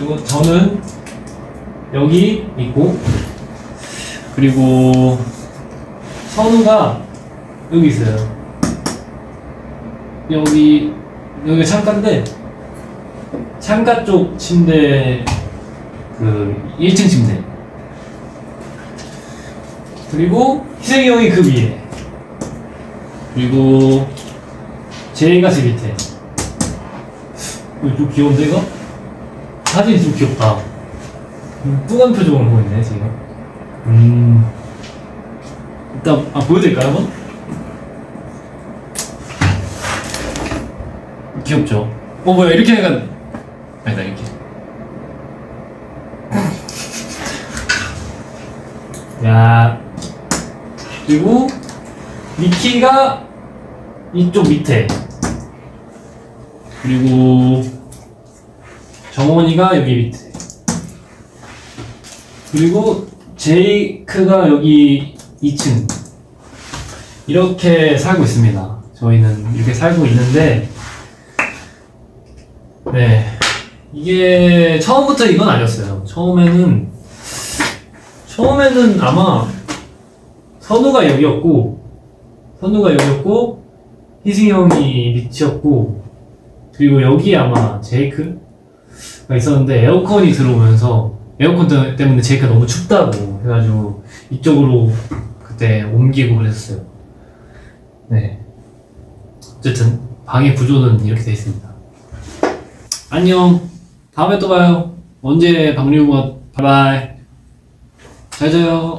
그리고 저는 여기 있고, 그리고 선우가 여기 있어요. 여기가 창가인데, 창가 쪽 침대, 그 1층 침대. 그리고 희생이 형이 그 위에. 그리고 제이가 제 밑에. 좀 귀여운데 이거? 사진이 좀 귀엽다. 뚱한 표정을 하고 있네 지금. 일단 보여드릴까요 한번? 귀엽죠? 뭐야 이렇게 약간 아니다 이렇게. 야, 그리고 미키가 이쪽 밑에, 그리고 정원이가 여기 밑에, 그리고 제이크가 여기 2층. 이렇게 살고 있습니다. 저희는 이렇게 살고 있는데, 네, 이게 처음부터 이건 아니었어요. 처음에는 아마 선우가 여기였고 희승이 형이 밑이었고, 그리고 여기 아마 제이크가 있었는데, 에어컨이 들어오면서 에어컨 때문에 제이크가 너무 춥다고 해가지고 이쪽으로 그때 옮기고 그랬었어요. 네, 어쨌든 방의 구조는 이렇게 되어 있습니다. 안녕, 다음에 또 봐요. 언제 방류가 바이바이. 잘 자요.